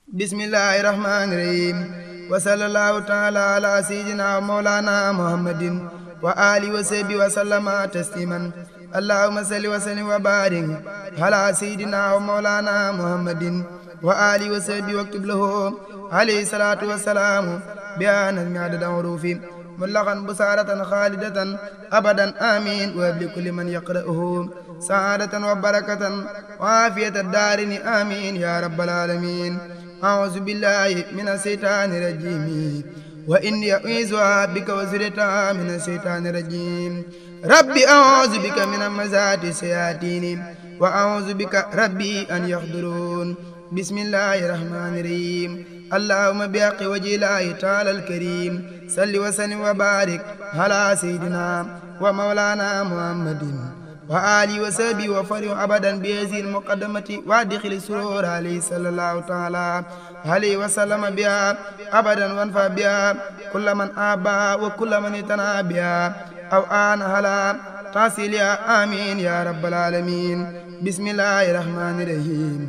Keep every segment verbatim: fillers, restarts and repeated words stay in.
bismillahi rahmani rahim wa sallallahu taala ala sayyidina wa mawlana muhammadin wa alihi wa sahbihi wa sallama tasliman allahumma salli wa sallim wa barik ala sayyidina wa mawlana muhammadin wa alihi wa sahbihi waktub lahu alayhi salatu wa salamu bi anazmi adadan hurufi ملغا بسارة خالدة أبدا آمين وابل كل من يقرأه سعادة وبركة وعافية الدارين آمين يا رب العالمين أعوذ بالله من الشيطان الرجيم وإني أعيذها بك وذريتها من الشيطان الرجيم ربي أعوذ بك من همزات الشياطين وأعوذ بك ربي أن يحضرون بسم الله الرحمن الرحيم اللهم بحق وجه الله تعالى الكريم صل وسلم وبارك على سيدنا ومولانا محمد وآله وصحبه وفرح أبدا بهذه المقدمة وادخل السرور عليه صلى الله تعالى عليه وسلم بها أبدا وانفع بها كل من آبى وكل من اتنى بها أو آن على تحصيلها آمين يا رب العالمين بسم الله الرحمن الرحيم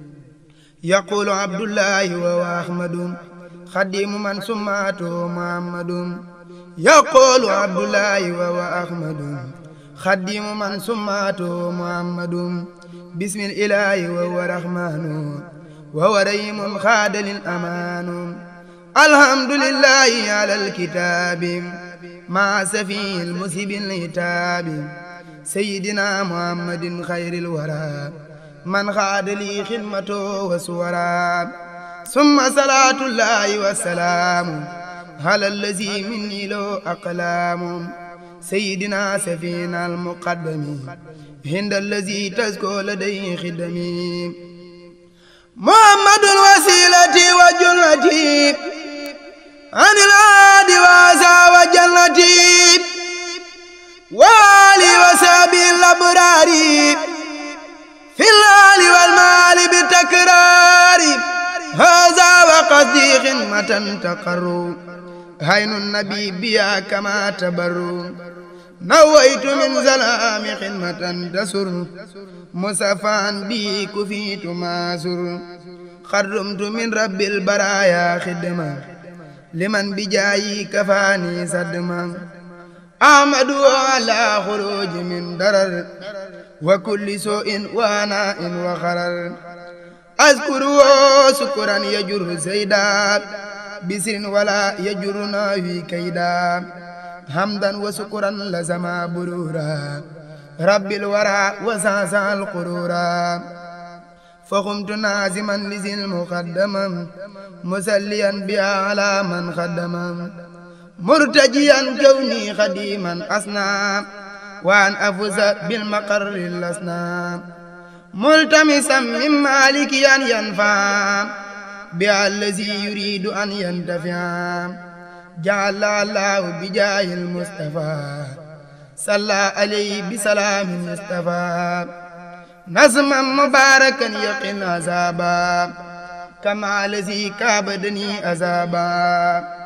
يقول عبد الله وهو أحمد خديم من سماته محمد يقول عبد الله وهو أحمد خديم من سماته محمد بسم الإله وهو رحمن وهو رحيم خاد الأمان الحمد لله على الكتاب مع سفي المسيب الهتاب سيدنا محمد خير الورى من خاد لي خدمته وسورا ثم صلاة الله والسلام على الذي مني له أقلام سيدنا سفينا المقدم عند الذي تزكو لديه خدمي محمد وسيلتي وجنتي عن العاد واسى وجنتي والي وسابي الأبرار في الآل والمال بتكرار هذا وقصدي خدمة تقر عين النبي بها كما تبر نويت من زلام خدمة تسر مصفان بي كفيت ماسر خرمت من رب البرايا خدمة لمن بجاي كفاني صدمة أحمد على خروج من درر وكل سوء واناء وخرر أذكره سكرا يجر زيدا بسر ولا يجرنا في كيدا حمدا وسكرا لزما برورا رب الورى وساسا القرورا فقمت نازما لذي المقدما مسليا بها على من خدما مرتجيا كوني خديما أصنع وأن أفوز بالمقر الأسنى ملتمسا من مالك أن ينفع بها الذي يريد أن ينتفع جعل الله بجاه المصطفى صلى عليه بسلام مصطفى نظما مباركا يقين عذابا كما الذي كابدني عذابا